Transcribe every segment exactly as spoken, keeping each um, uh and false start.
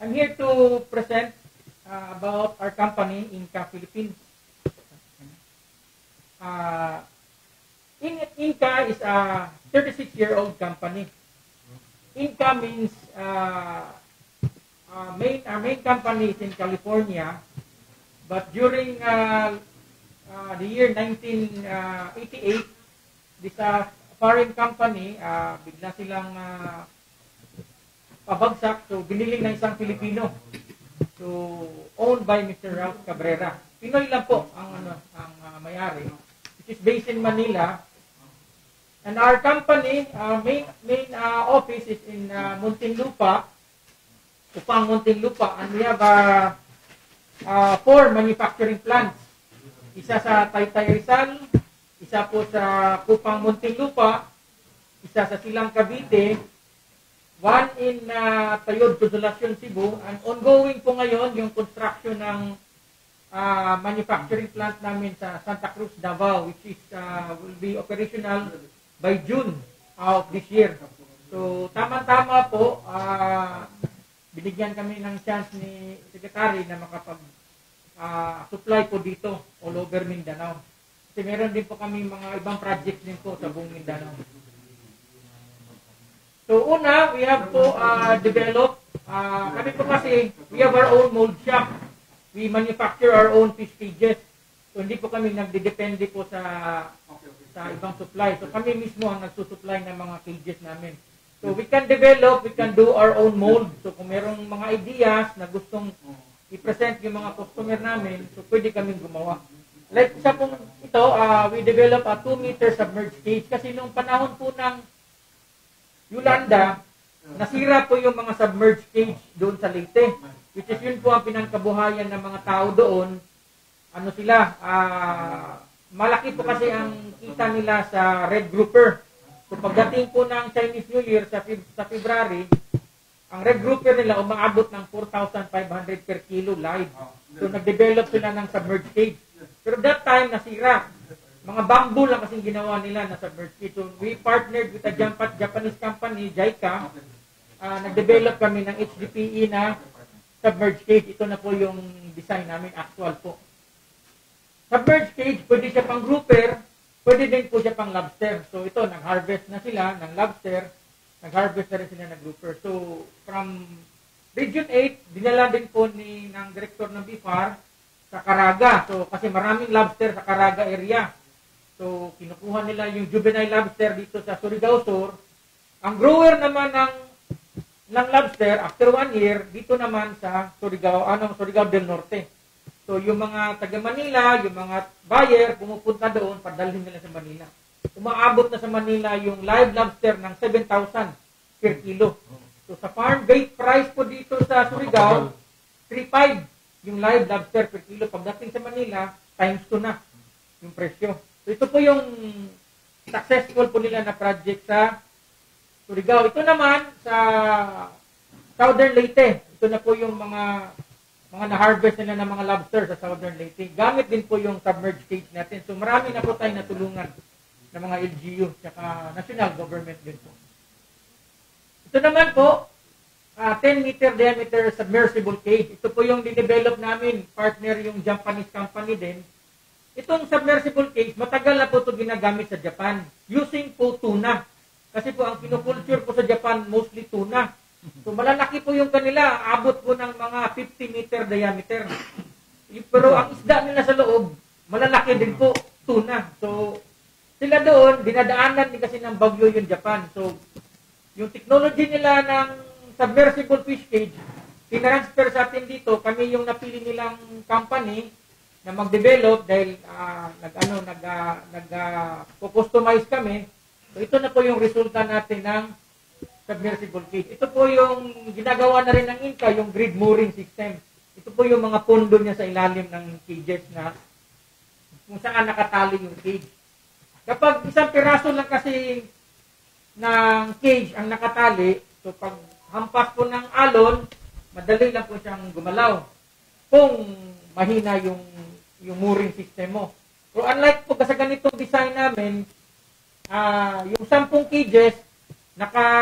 I'm here to present uh, about our company, Inca Philippines. Uh, In, Inca is a thirty-six-year-old company. Inca means uh, uh, main, our main company is in California, but during uh, uh, the year nineteen eighty-eight, this uh, foreign company, uh, bigla silang uh, pabagsak, so binili ng isang Filipino. So, owned by Mister Ralph Cabrera. Pinoy lang po ang, ano, ang uh, may-ari, which is based in Manila. And our company, uh, main, main uh, office is in uh, Muntinlupa, Kupang Muntinlupa, and we have uh, uh, four manufacturing plants. Isa sa Taytay Rizal, isa po sa Kupang Muntinlupa, isa sa Silang Cavite, one in uh, Tayod, Consolacion, Cebu, and ongoing po ngayon yung construction ng uh, manufacturing plant namin sa Santa Cruz, Davao, which is uh, will be operational by June of this year. So, tama-tama po, uh, binigyan kami ng chance ni Secretary na makapag-supply uh, po dito all over Mindanao. Kasi meron din po kami mga ibang projects din po sa buong Mindanao. So, una, we have po uh, developed, uh, kami po kasi, we have our own mold shop. We manufacture our own fish cages. So, hindi po kami nagdidepende po sa sa ibang supply. So kami mismo ang nagsusupply ng mga cages namin. So we can develop, we can do our own mold. So kung merong mga ideas na gustong i-present yung mga customer namin, so pwede kaming gumawa. Like sa pong ito, uh, we develop a two meter submerged cage kasi nung panahon po ng Yolanda, nasira po yung mga submerged cage doon sa Leyte. Which is yun po ang pinangkabuhayan ng mga tao doon. Ano sila, ah... Uh, malaki po kasi ang kita nila sa red grouper. So pagdating po ng Chinese New Year sa, sa February, ang red grouper nila umaabot ng four thousand five hundred per kilo live. So nag-develop sila ng submerged cage. Pero that time nasira. Mga bamboo lang kasing ginawa nila na submerged cage. So we partnered with a Japanese company, JICA. Uh, nag-develop kami ng H D P E na submerged cage. Ito na po yung design namin, actual po. Submerged cage, pwede siya pang grouper, pwede din po siya pang lobster. So ito, nag-harvest na sila ng lobster, nag-harvest na rin sila ng grouper. So from Region eight, dinala din po ni, ng director ng B I F A R sa Caraga. So kasi maraming lobster sa Caraga area. So kinukuha nila yung juvenile lobster dito sa Surigao Sur. Ang grower naman ng, ng lobster, after one year, dito naman sa Surigao, ano, Surigao del Norte. So, yung mga taga Manila, yung mga buyer, pumupunta doon, padalhin nila sa Manila. Umaabot na sa Manila yung live lobster ng seven thousand per kilo. So, sa farm gate price po dito sa Surigao, three five yung live lobster per kilo. Pagdating sa Manila, times two na yung presyo. So, ito po yung successful po nila na project sa Surigao. Ito naman sa Southern Leyte. Ito na po yung mga mga na-harvest nila ng mga lobster sa Southern Leyte. Gamit din po yung submerged cage natin. So marami na po tayo natulungan ng mga L G U at national government din po. Ito naman po, uh, ten meter diameter submersible cage. Ito po yung dinevelop namin, partner yung Japanese company din. Itong submersible cage, matagal na po ito ginagamit sa Japan. Using po tuna. Kasi po ang kinukulture po sa Japan, mostly tuna. So malalaki po yung kanila, abot po ng mga fifty meter diameter. Pero ang isda nila sa loob, malalaki din po, tuna. So sila doon, dinadaanan din kasi ng bagyo yung Japan. So yung technology nila ng submersible fish cage, tinransfer sa atin dito, kami yung napili nilang company na mag-develop dahil uh, nag-ano, nag, uh, nag uh, customize kami. So ito na po yung resulta natin ng submersible cage. Ito po yung ginagawa na rin ng Inca, yung grid mooring system. Ito po yung mga pondo niya sa ilalim ng cages na kung saan nakatali yung cage. Kapag isang piraso lang kasi ng cage ang nakatali, so pag hampas po ng alon, madali lang po siyang gumalaw. Kung mahina yung yung mooring system mo. So unlike po kasi ganitong design namin, uh, yung sampung cages, naka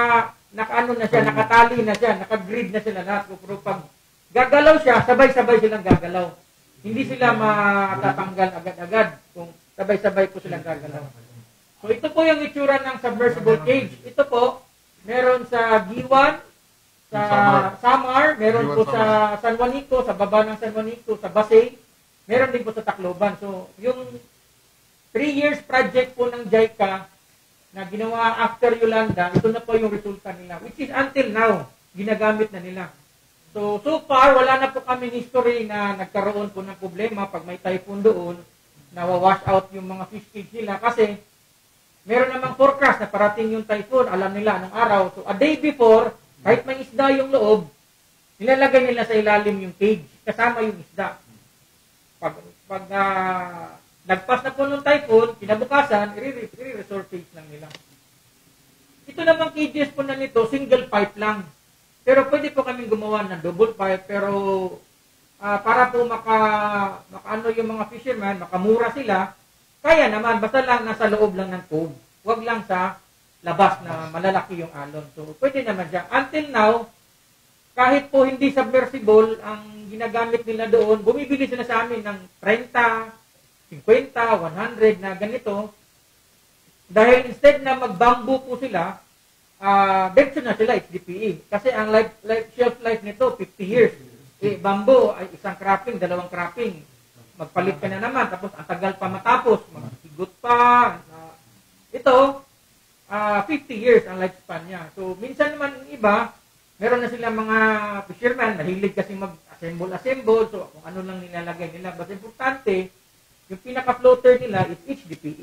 nakaano na siya, nakatali na siya, naka-grid na sila lahat. Pero pag gagalaw siya, sabay-sabay silang gagalaw. Hindi sila matatanggal agad-agad kung sabay-sabay po silang gagalaw. So ito po yung itsura ng submersible cage. Ito po, meron sa Giwan, sa Samar, meron po sa San Juanico, sa baba ng San Juanico, sa Basay, meron din po sa Tacloban. So yung three years project po ng JICA na ginawa after Yolanda, ito na po yung resulta nila, which is until now, ginagamit na nila. So, so far, wala na po kami history na nagkaroon po ng problema pag may typhoon doon, nawawash out yung mga fish cage nila kasi meron namang forecast na parating yung typhoon, alam nila anong araw. So, a day before, kahit may isda yung loob, nilalagay nila sa ilalim yung cage, kasama yung isda. Pag, pag uh, nagpas na po ng typhoon, kinabukasan, i-resurface lang nila. Ito namang cages po na nito, single pipe lang. Pero pwede po kaming gumawa ng double pipe, pero uh, para po maka, makaano yung mga fisherman, makamura sila, kaya naman, basta lang nasa loob lang ng cove. Huwag lang sa labas na malalaki yung alon. So, pwede naman siya. Until now, kahit po hindi submersible, ang ginagamit nila doon, bumibili sila sa amin ng thirty, fifty, one hundred na ganito. Dahil instead na mag-bamboo po sila, uh, diretso na sila H D P E. Kasi ang life, life, shelf life nito, fifty years. Eh, bamboo ay isang cropping, dalawang cropping. Magpalit ka na naman, tapos ang tagal pa matapos, maghigot pa. Uh, ito, uh, fifty years ang lifespan niya. So, minsan naman yung iba, meron na silang mga fisherman, mahilig kasi mag-assemble-assemble, so kung ano lang nilalagay nila. But importante, yung pinaka-floater nila is H D P E.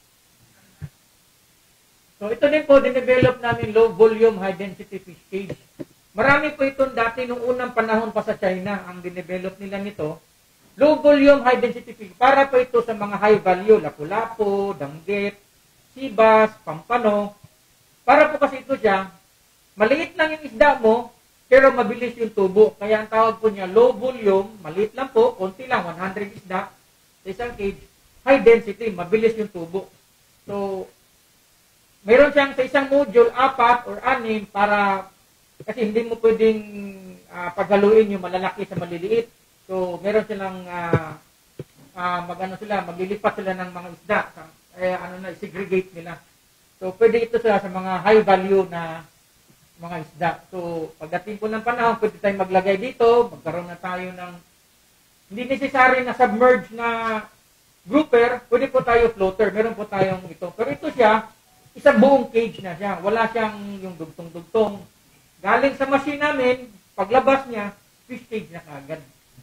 So, ito din po, dinevelop namin low volume, high density fish cage. Marami po itong dati, nung unang panahon pa sa China, ang dinevelop nila nito. Low volume, high density fish. Para po ito sa mga high value, lapu-lapu, danggit, sibas, pampano. Para po kasi ito siya, maliit lang yung isda mo, pero mabilis yung tubo. Kaya ang tawag po niya, low volume, maliit lang po, konti lang, one hundred isda sa isang cage. High density, mabilis yung tubo. So, meron siyang sa isang module, apat or anim para, kasi hindi mo pwedeng uh, paghaluin yung malalaki sa maliliit. So, meron silang, uh, uh, mag-ano sila, maglilipat sila ng mga isda. Eh, ano na, segregate nila. So, pwede ito sila sa mga high value na mga isda. So, pagdating po ng panahon, pwede tayong maglagay dito, magkaroon na tayo ng, hindi necessary na submerge na grouper, pwede po tayo floater, meron po tayong ito. Pero ito siya, isang buong cage na siya. Wala siyang yung dugtong-dugtong. Galing sa machine namin, paglabas niya, fish cage na kagad.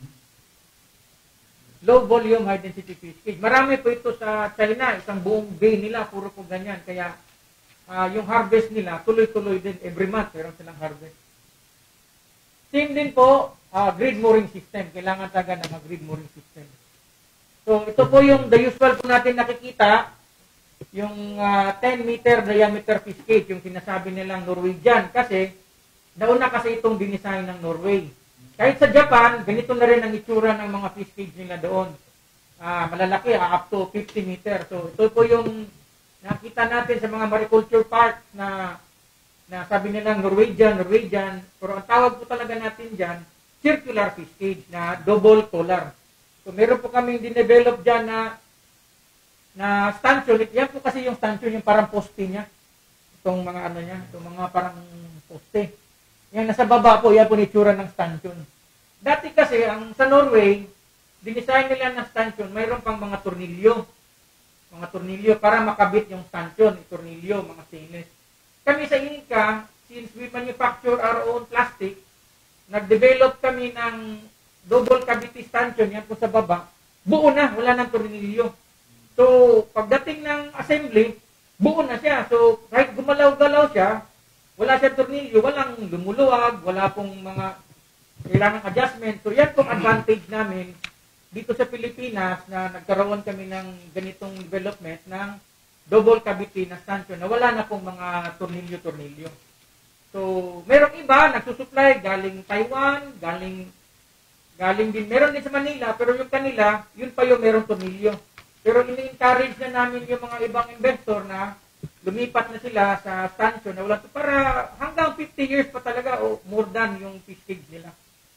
Low volume, high density fish cage. Marami po ito sa China, isang buong bay nila, puro po ganyan. Kaya uh, yung harvest nila, tuloy-tuloy din. Every month, meron silang harvest. Same din po, uh, grid mooring system. Kailangan taga ng mga grid mooring system. So, ito po yung the usual po natin nakikita, yung uh, ten meter diameter fish cage, yung sinasabi nilang Norwegian. Kasi, nauna kasi itong dinisign ng Norway. Kahit sa Japan, ganito na rin ang itsura ng mga fish cage nila doon. Uh, malalaki, uh, up to fifty meter. So, ito po yung nakita natin sa mga mariculture parks na, na sabi nilang Norwegian, Norwegian. Pero ang tawag po talaga natin dyan, circular fish cage na double collar. So, meron po kaming dinevelop dyan na na stanchion. Yan po kasi yung stanchion, yung parang poste niya. Itong mga ano niya, itong mga parang poste. Yan, nasa baba po, yan po nitsura ng stanchion. Dati kasi, ang sa Norway, dinisign nila ng stanchion, mayroon pang mga tornilyo. Mga tornilyo para makabit yung stanchion, yung tornilyo, mga stainless. Kami sa Inca, since we manufacture our own plastic, nag-develop kami ng double cavity stanchion, yan po sa baba, buo na, wala nang tornilyo. So, pagdating ng assembly, buo na siya. So, kahit gumalaw-galaw siya, wala siyang tornilyo, walang lumuluwag, wala pong mga kailangang adjustment. So, yan pong advantage namin dito sa Pilipinas na nagkaroon kami ng ganitong development ng double cavity na stanchion na wala na pong mga tornilyo-tornilyo. So, merong iba, nagsusupply galing Taiwan, galing galing din, meron din sa Manila, pero yung kanila, yun pa yung merong tornilyo. Pero ini-encourage na namin yung mga ibang investor na lumipat na sila sa stanchion na wala para hanggang fifty years pa talaga o more than yung fish cage nila.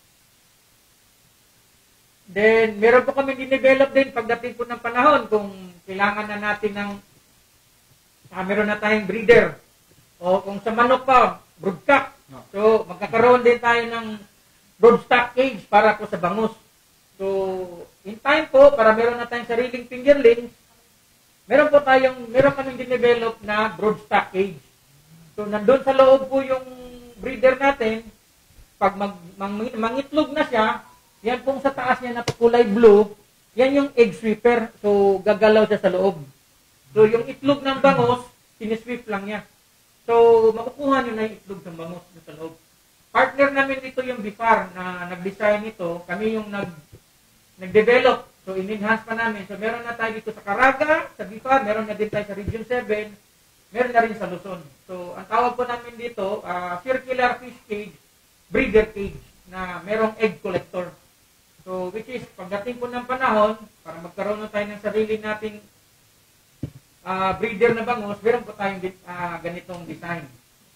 Then, meron po kami din-develop din pagdating po ng panahon kung kailangan na natin ng ah, meron na tayong breeder o kung sa manok pa, broodcock. So, magkakaroon din tayo ng broodstock cage para po sa bangus. So, in time po, para meron na tayong sariling fingerlings, meron po tayong, meron kaming dinevelop na broodstock cage. So, nandun sa loob po yung breeder natin, pag mag, mang, mangitlog na siya, yan pong sa taas niya na kulay blue, yan yung egg sweeper. So, gagalaw siya sa loob. So, yung itlog ng bangus, sinisweep lang niya. So, makukuha nyo na yung itlog ng bangus sa loob. Partner namin dito yung B I F A R na nag-design nito. Kami yung nag, nag-develop. So, in-enhance pa namin. So, meron na tayo dito sa Caraga, sa B I F A R, meron na din tayo sa Region seven, meron na rin sa Luzon. So, ang tawag po namin dito, uh, circular fish cage, breeder cage, na merong egg collector. So, which is, pagdating po ng panahon, para magkaroon na tayo ng sarili nating uh, breeder na bangus, meron po tayong uh, ganitong design.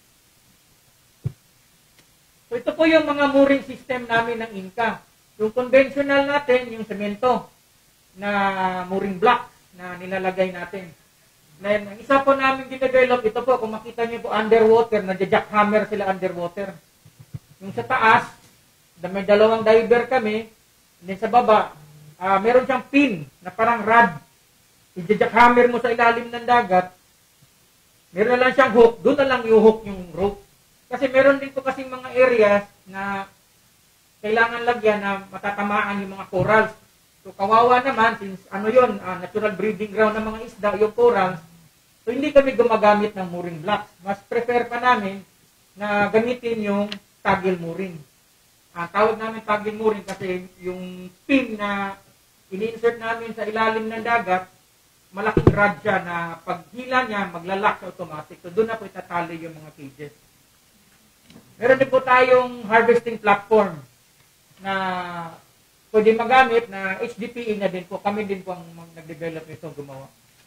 So, ito po yung mga mooring system namin ng Inca. Yung conventional natin, yung semento na mooring blocks na nilalagay natin. Then, ang isa po namin dinevelop, ito po, kung makita niyo po underwater, nagja-jackhammer sila underwater. Yung sa taas, may dalawang diver kami, and then sa baba, uh, meron siyang pin na parang rod. I-jackhammer mo sa ilalim ng dagat, meron na lang siyang hook, doon na lang i-hook yung rope. Kasi meron din po kasing mga areas na kailangan lagyan na matatamaan yung mga corals. So kawawa naman, since ano yun, uh, natural breeding ground ng mga isda, yung corals, so hindi kami gumagamit ng mooring blocks. Mas prefer pa namin na gamitin yung taggle mooring. Ang uh, tawag namin taggle mooring kasi yung pin na ini-insert namin sa ilalim ng dagat, malaking rod siya na pag hila niya, maglalak sa automatic. So doon na po itatali yung mga cages. Meron din po tayong harvesting platform na pwede magamit na H D P E na din po. Kami din po ang nag-develop ito, gumawa.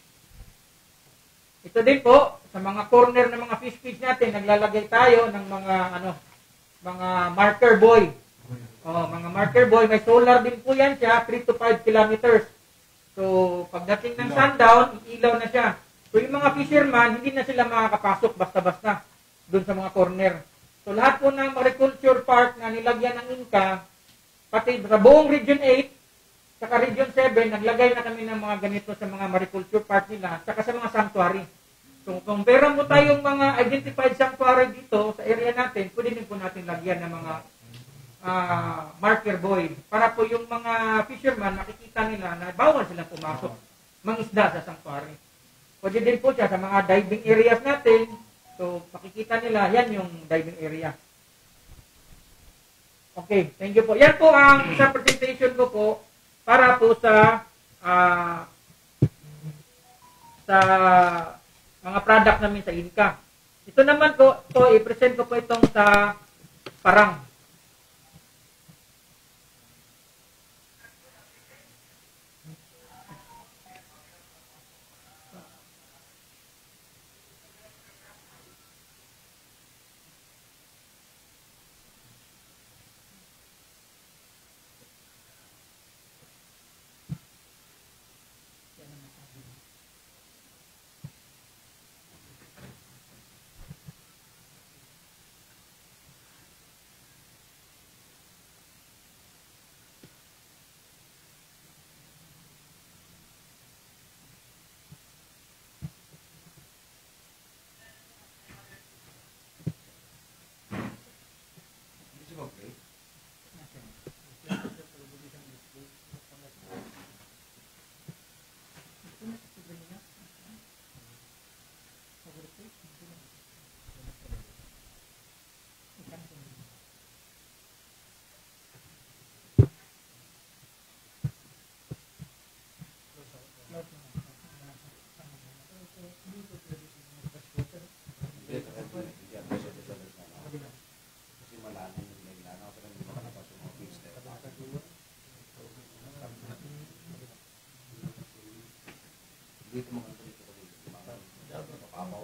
Ito din po, sa mga corner ng mga fish feeds natin, naglalagay tayo ng mga ano, mga marker buoy. Oh, mga marker buoy, may solar din po yan siya, three to five kilometers. So, pagdating ng sundown, iilaw na siya. So, yung mga fisherman, hindi na sila makakapasok basta-basta doon sa mga corner. So, lahat po ng mariculture park na nilagyan ng Inca, pati sa buong Region eight, saka Region seven, naglagay na kami ng mga ganito sa mga mariculture park nila, saka sa mga sanctuary. So, kung meron mo tayong mga identified sanctuary dito sa area natin, pwede din po natin lagyan ng mga uh, marker buoy. Para po yung mga fisherman, nakikita nila na bawal silang pumasok, mangisda sa sanctuary. Pwede din po siya sa mga diving areas natin. So, makikita nila, yan yung diving area. Okay, thank you po. Yan po ang isang presentation ko po para po sa uh, sa mga product namin sa Inca. Ito naman po, ito, i-present ko po itong sa parang.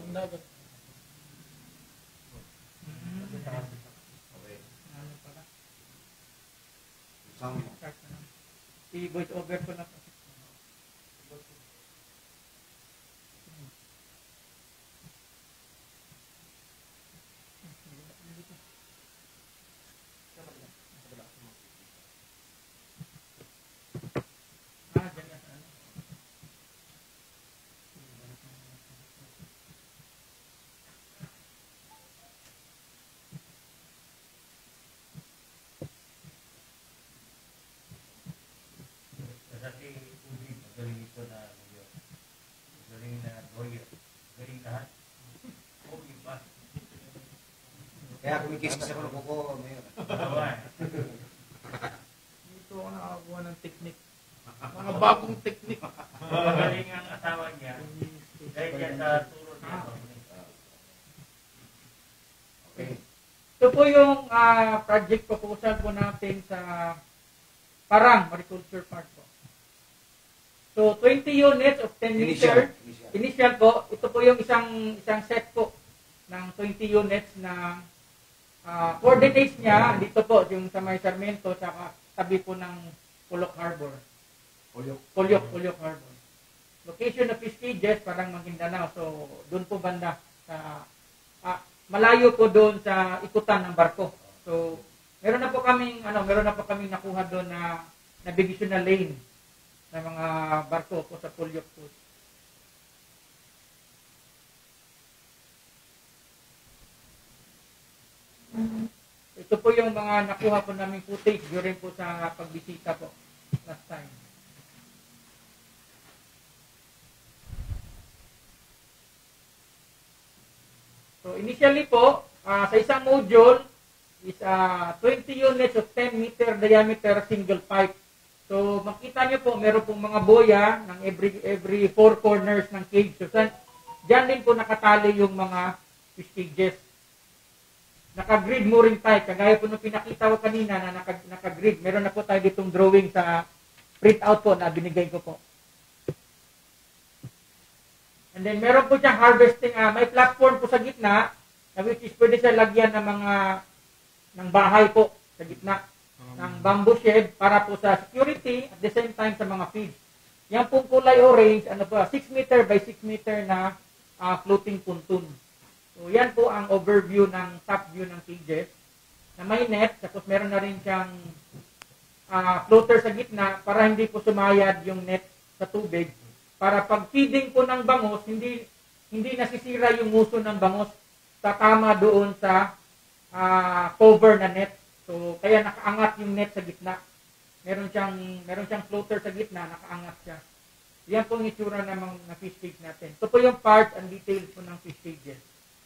dagat. Hmm. Okay. Ano pala? Sound mo. Start na lang. Si voice over ko na po. Ah, dyan na. Ano? Kasi Udi, magaling ito na ngayon. Magaling na lawyer. Magaling lahat. Okay pa. Kaya kumikis-kis ako ng kuko, Mayor. Dalawa eh. Dito ako nakakuha ng technique. Mga bagong technique. Magaling ang asawa niya. Dahil yan sa turo niya. Okay. Ito po yung ah, project proposal po natin sa Parang, Mariculture Park po. So, twenty units of ten Initial. meter. Initial. Initial po, ito po yung isang isang set po ng twenty units na ah, coordinates niya. Dito po, yung sa may Sarmiento, saka tabi po ng Pulok Harbor. Puyok. Pulok, Pulok Harbor. Location of fish cages, parang Maguindanao. So, doon po banda sa ah, malayo po doon sa ikutan ng barko. So, meron na po kaming ano, meron na po kaming nakuha doon na navigational lane ng mga barko po sa Pulok po. Ito po yung mga nakuha po namin footage during po sa pagbisita po last time. So initially po, ah, sa isang module is ah, twenty units of ten meter diameter single pipe. So makita nyo po, meron pong mga boya ng every every four corners ng cage. So san, dyan din po nakatali yung mga fish cages. Naka-grid mooring type, kagaya po nung pinakita ko kanina na naka, naka-grid. Meron na po tayo ditong drawing sa print-out po na binigay ko po. And then meron po siyang harvesting, uh, may platform po sa gitna, na which is pwede siya lagyan ng mga ng bahay po sa gitna ng bamboo shed para po sa security at the same time sa mga feeds. Yan pong kulay orange, ano po, six meter by six meter na uh, floating pontoon. So yan po ang overview ng top view ng cages na may net, tapos meron na rin siyang uh, floater sa gitna para hindi po sumayad yung net sa tubig. Para pag feeding po ng bangos, hindi hindi nasisira yung nguso ng bangos, tatama doon sa uh, cover na net. So kaya nakaangat yung net sa gitna. Meron siyang meron siyang floater sa gitna, nakaangat siya. Yan po ang itsura ng mga fish cage natin. Ito po yung parts and details po ng fish cages.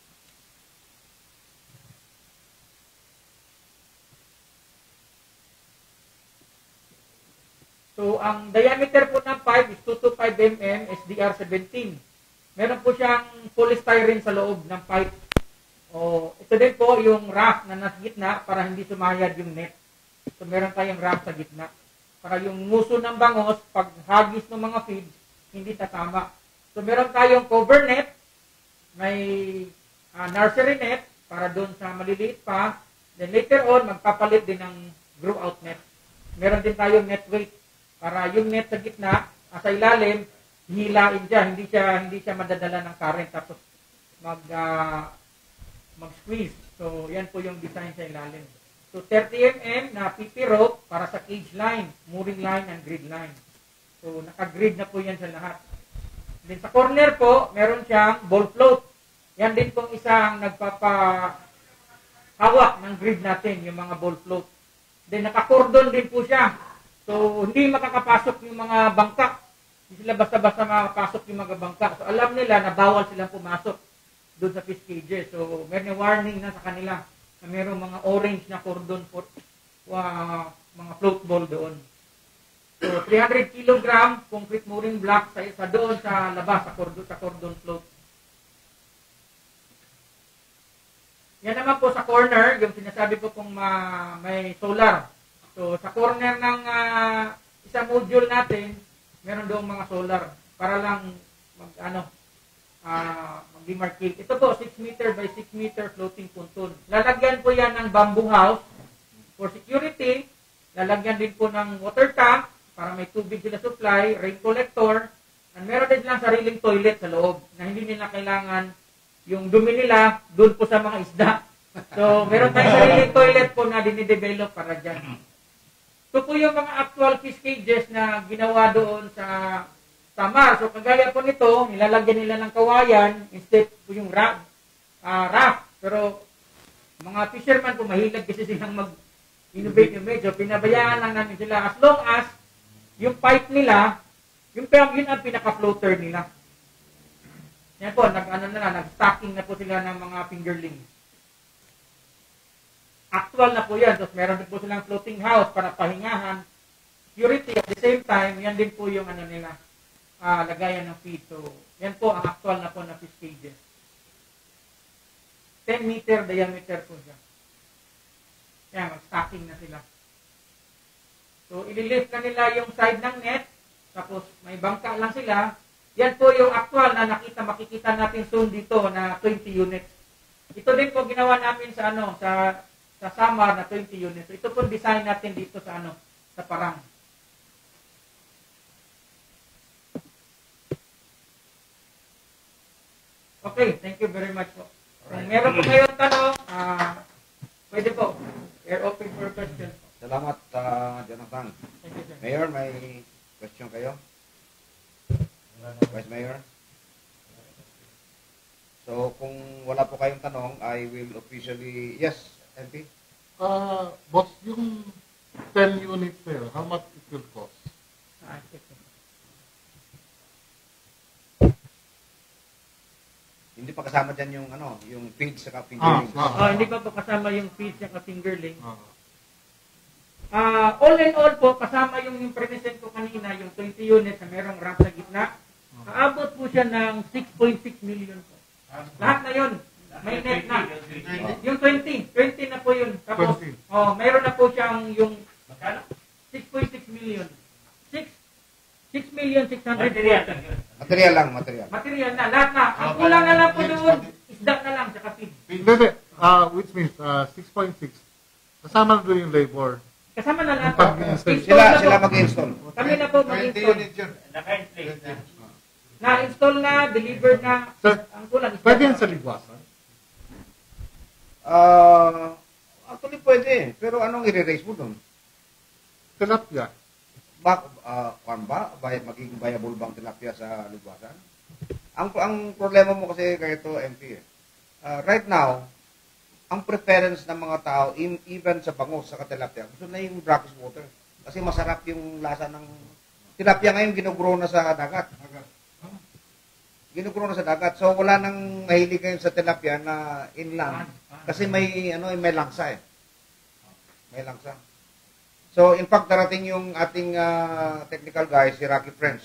So, ang diameter po ng pipe is two to five millimeters, S D R seventeen. Meron po siyang polystyrene sa loob ng pipe. O, ito din po yung rack na nasa gitna para hindi sumayad yung net. So, meron tayong rack sa gitna. Para yung nguso ng bangos, pag hagis ng mga feeds, hindi tatama. So, meron tayong cover net, may uh, nursery net, para doon sa maliliit pa. Then later on, magpapalit din ng grow out net. Meron din tayong net weight. Para yung net sa gitna, sa ilalim, hilain siya, hindi siya hindi siya madadala ng current tapos mag uh, mag-squeeze. So, yan po yung design sa ilalim. So, thirty millimeters na P P rope para sa cage line, mooring line, and grid line. So, naka-grid na po yan sa lahat. Then sa corner po, meron siyang ball float. Yan din pong isang nagpapahawak ng grid natin, yung mga ball float. Then naka-cordon din po siya. So, hindi makakapasok yung mga bangka. Hindi sila basta-basta makakapasok yung mga bangka. So, alam nila na bawal silang pumasok doon sa fish cages. So, meron warning na sa kanila na mayroong mga orange na cordon for uh, mga float ball doon. So, three hundred kilogram concrete mooring block sa, sa doon sa labas, sa cordon, sa cordon float. Yan naman po sa corner, yung sinasabi ko kung uh, may solar. So, sa corner ng uh, isang module natin, meron doong mga solar para lang mag, ano, ah, mag-demarcate. Ito po, six meter by six meter floating pontoon. Lalagyan po yan ng bamboo house for security. Lalagyan din po ng water tank para may tubig sila supply, rain collector, and meron din lang sariling toilet sa loob na hindi nila kailangan yung dumi nila doon po sa mga isda. So, meron tayong sariling toilet po na dinidevelop para dyan. Ito po yung mga actual fish cages na ginawa doon sa Samar. So, kagaya po nito, nilalagyan nila ng kawayan instead po yung raft. Uh, raft. Pero, mga fisherman po, mahilig kasi silang mag-innovate yung medyo. Pinabayaan lang namin sila as long as yung pipe nila, yung yun ang pinaka-floater nila. Yan po, nag, ano na lang, nag-stacking na po sila ng mga fingerlings. Actual na po yan. Tapos meron din po silang floating house para pahingahan. Security at the same time, yan din po yung ano nila, uh, lagayan ng feed. So, yan po ang actual na po na fish cages. ten meter diameter po siya. Yan, mag-stacking na sila. So, ililift na nila yung side ng net. Tapos, may bangka lang sila. Yan po yung actual na nakita, makikita natin soon dito na twenty units. Ito din po ginawa namin sa ano, sa sa Samar na twenty units. So, ito po design natin dito sa ano, sa Parang. Okay, thank you very much po. Kung meron po kayong tanong, ah, pwede po. We're open for questions. Salamat, uh, Jonathan. Thank you, sir. Mayor, may question kayo? Vice Mayor? So, kung wala po kayong tanong, I will officially... Yes, M P? Uh, boss, yung ten units there, how much it will cost? Ah, check po. Hindi pa kasama dyan yung, ano, yung feed sa Ah, fingerling. ah. Ah, hindi pa po kasama yung feed at fingerling. Ah. Ah, all in all po, kasama yung, yung present ko kanina, yung twenty units na merong ramp sa gitna. Aabot po siya ng six point six million po. Lahat na yun. May net na. Yung twenty. twenty na po yun. Tapos, twenty. oh, mayroon na po siyang yung Magkano? six point six million. six million six hundred Material. Material lang, material. Material na. Lahat na. Ang kulang na lang po doon, isda na lang, tsaka feed. Hindi, hindi. Uh, which means uh, six point six. Kasama na doon yung labor. Kasama na lahat. Ang pag-install. Install Sila, na po. sila mag-install. Kami na po mag-install. Naka-inflate na. Na-install na, delivered na. Sir, Ang kulang isda. pwede yan sa ligwasan. Ah, actually pwede. Pero anong i-raise mo doon? Tilapia. Bak, uh, kwan ba? Bay, magiging viable bang tilapia sa lugwasan? Ang ang problema mo kasi ganito, M P, eh. Uh, right now, ang preference ng mga tao, in, even sa bangus, sa tilapia, gusto na yung brackish water. Kasi masarap yung lasa ng tilapia ngayon, ginugrow na sa dagat. Ginugrow na sa dagat. So, wala nang mahilig ngayon sa tilapia na inland. Kasi may, ano, may langsa eh. May langsa. So, in fact, darating yung ating uh, technical guy, si Rocky French.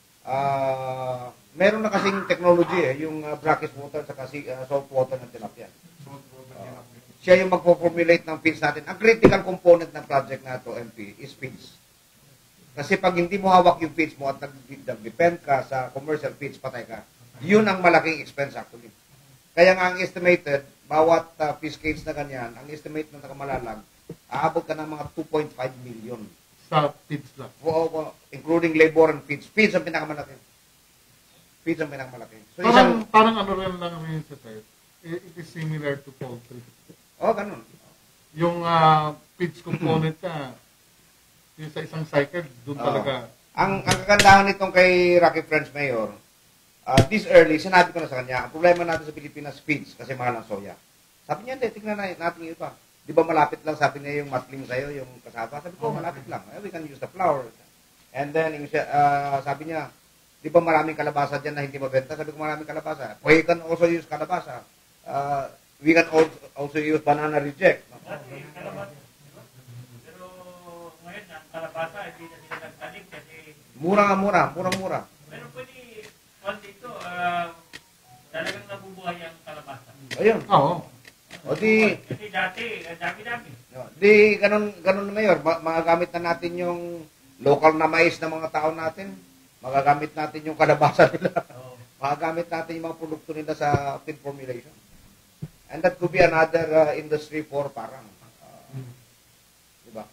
Uh, meron na kasing technology eh, yung uh, brackish water sa kasi uh, salt water ng tilapia. Uh, siya yung magpo-formulate ng feeds natin. Ang critical component ng project na to, M P, is feeds. Kasi pag hindi mo hawak yung feeds mo at nag-depend ka sa commercial feeds, patay ka. Yun ang malaking expense actually. Kaya nga ang estimated, bawat uh, fish cage na ganyan, ang estimate ng nakamalalag, aabot ka ng mga two point five million. Sa feeds lang. O, o, including labor and feeds. Feeds ang pinakamalaki. Feeds ang pinakamalaki. So, Parang, isang, parang ano rin lang rin sa sir. It it is similar to poultry. oh, ganun. Yung uh, feeds component na, yung sa isang cycle, doon Oo. talaga. Ang, ang kagandahan nitong kay Rocky French Mayor, uh, this early, sinabi ko na sa kanya, ang problema natin sa Pilipinas, feeds, kasi mahal ang soya. Sabi niya, hindi, tignan na natin yung iba. Di ba malapit lang, sabi niya yung matling sa'yo, yung kasaba. Sabi ko, malapit lang. Eh, we can use the flour. And then, yung, uh, sabi niya, di ba maraming kalabasa dyan na hindi mabenta? Sabi ko, maraming kalabasa. We can also use kalabasa. Uh, we can also, also use banana reject. Dati, kalabasa. Pero ngayon, ang kalabasa, hindi na sila nagtanim kasi... Mura nga, mura. Murang-mura. Pero pwede, one dito, uh, talagang nabubuhay ang kalabasa. Ayun. Oo. O di, Kasi dati, ang dami-dami. di, ganun, ganun na Mayor. Ma- magagamit na natin yung local na mais ng mga tao natin. Magagamit natin yung kalabasa nila. Oo. Magagamit natin yung mga produkto nila sa feed formulation. And that could be another uh, industry for parang. Uh, diba?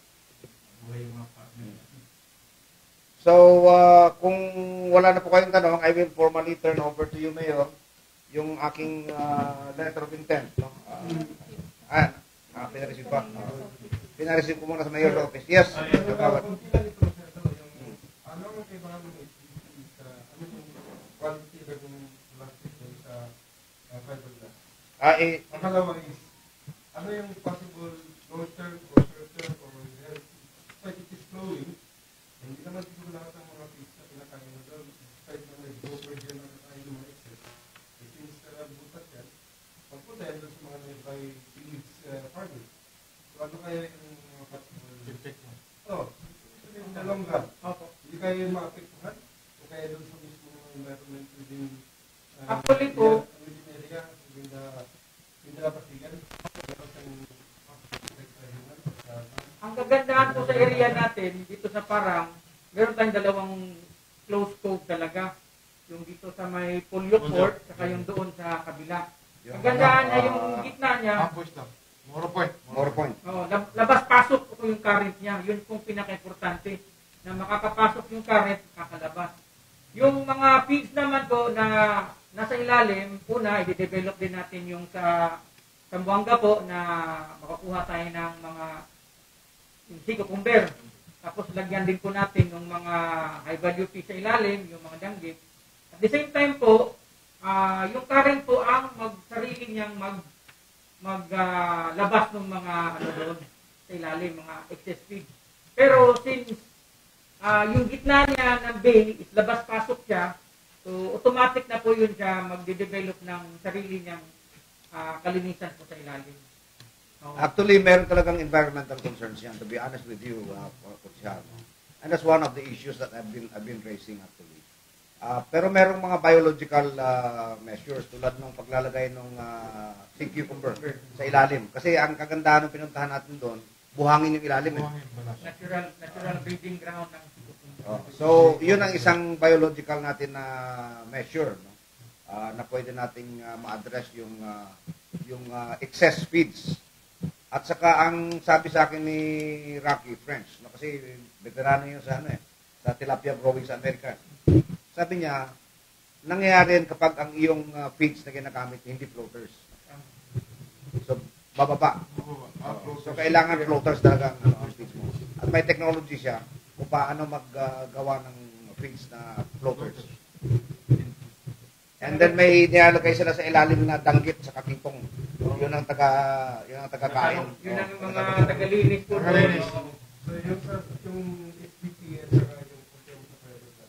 So, uh, kung wala na po kayong tanong, I will formally turn over to you, Mayor, yung aking uh, letter of intent. No? Uh, ah, ah, pinareceive pa. Uh, pinareceive ko muna sa Mayor's office. Yes, Kagawad. Ano ang kailangan ng H D P sa ano yung quality ng plastic sa fiberglass? Ah, eh, Pangalawa is, ano yung possible long-term or short-term or like it is flowing, hindi naman siguro lahat ng mga fish na pinakain na doon, despite na may broker dyan na kain ng mga excess, eh since uh, butas yan, pagpunta yan doon sa mga nearby fields uh, farmers. So ano kaya yung mga possible effect mo? Oo, in the long run. Hindi kaya yung maapektuhan o kaya doon sa mismo environment within uh, Actually po, within area, within the within the Pasigan. ang kagandahan po sa area natin, dito sa Parang, meron tayong dalawang close cove talaga. Yung dito sa may Polyo Port, saka yung doon sa kabila. Yung Kagandahan ano, na yung ah, gitna niya, Ambush lang. Moro point. more point. oh, lab- labas-pasok po yung current niya. Yun pong pinaka-importante. Na makakapasok yung current, kakalabas. Yung mga feeds naman po na nasa ilalim, una, i-develop din natin yung sa Zamboanga po na makakuha tayo ng mga hindi cucumber. Tapos lagyan din po natin yung mga high value fish sa ilalim, yung mga danggit. At the same time po, uh, yung current po ang magsarili niyang mag maglabas uh, ng mga ano doon sa ilalim, mga excess feed. Pero since uh, yung gitna niya ng bay is labas-pasok siya, so automatic na po yun siya magde-develop ng sarili niyang uh, kalinisan po sa ilalim. Actually, meron talagang environmental concerns yan, to be honest with you, uh, Kutsal. And that's one of the issues that I've been I've been raising actually. Uh, pero merong mga biological uh, measures tulad ng paglalagay ng uh, sea cucumber sa ilalim. Kasi ang kagandahan ng pinuntahan natin doon, buhangin yung ilalim. Eh. Natural natural breeding ground ng Oh, so, yun ang isang biological natin na measure, no? Uh, na pwede nating uh, ma-address yung uh, yung uh, excess feeds. At saka ang sabi sa akin ni Rocky French, no, kasi veterano yun sa ano eh, sa tilapia growing sa Amerika. Sabi niya, nangyayari yan kapag ang iyong uh, feeds na ginagamit hindi floaters. So bababa. Oh, so kailangan floaters talaga ang ano, feeds mo. At may technology siya kung paano maggawa uh, ng feeds na floaters. And then may nilalagay sila sa ilalim na danggit sa kakipong. Yun ang taga yun ang taga-kain. Yun ang mga tagalinis po. Tagalinis. So yung sa yung H D P at saka yung content sa fiberglass.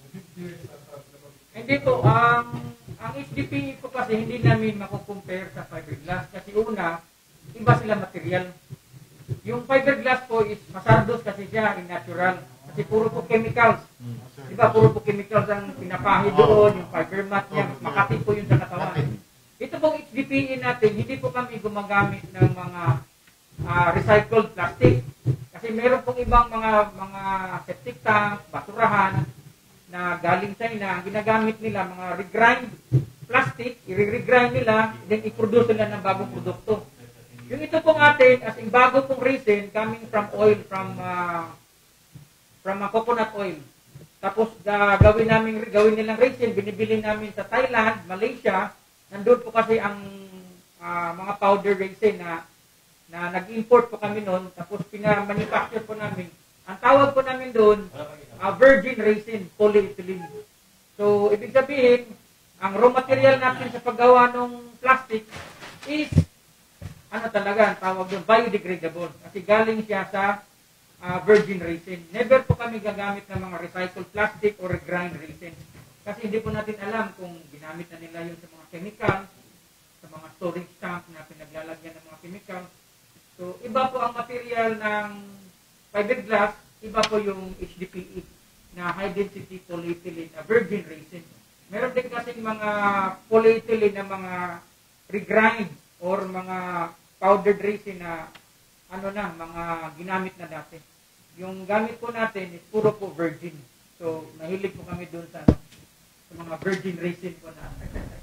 Hindi po, ang ang H D P po kasi hindi namin mako-compare sa fiberglass kasi una, iba sila material. Yung fiberglass po is masardos kasi siya, in natural. Kasi puro po chemicals. Diba, puro po chemicals ang pinapahid doon, yung fiber mat niya, makati po yun sa katawan. Ito pong H D P E natin, hindi po kami gumagamit ng mga uh, recycled plastic. Kasi meron pong ibang mga mga septic tank, basurahan, na galing China, ang ginagamit nila, mga regrind plastic, i-regrind nila, then i-produce nila ng bagong produkto. Yung ito pong atin, as in bago pong resin, coming from oil, from uh, from uh, coconut oil. Tapos uh, gawin namin gawin nilang resin, binibili namin sa Thailand, Malaysia. Nandun po kasi ang uh, mga powder resin na na nag-import po kami noon, tapos pina-manufacture po namin. Ang tawag po namin doon, uh, virgin resin, polyethylene. So, ibig sabihin, ang raw material natin sa paggawa ng plastic is ano talaga, ang tawag doon, biodegradable. Kasi galing siya sa uh, virgin resin. Never po kami gagamit ng mga recycled plastic or grind resin. Kasi hindi po natin alam kung ginamit na nila yun sa mga chemical, sa mga storage tank na pinaglalagyan ng mga chemical. So, iba po ang material ng fiberglass, iba po yung H D P E na high density polyethylene na virgin resin. Meron din kasi mga polyethylene na mga regrind or mga powdered resin na ano na, mga ginamit na dati. Yung gamit po natin is puro po virgin. So, nahilig po kami doon sa ano, sa mga virgin racing po na.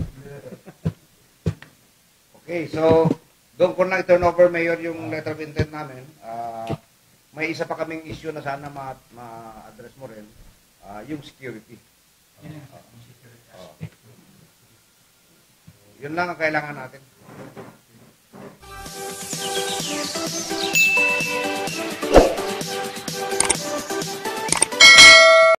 Okay, so doon ko na i-turn over, Mayor, yung letter of intent namin. Ah, may isa pa kaming issue na sana ma- ma-address mo rin, ah, yung security. Yun ang security Oh. aspect. Yun lang ang kailangan natin.